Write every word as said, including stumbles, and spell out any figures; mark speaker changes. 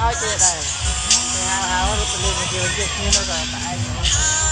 Speaker 1: chơi đây. Hào hào nó lên một chiều chiều như nó rồi tại.